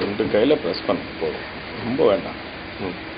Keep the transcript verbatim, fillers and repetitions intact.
ரெண்டு கையில் ப்ரெஸ் பண்ண போதும், ரொம்ப வேண்டாம். ம்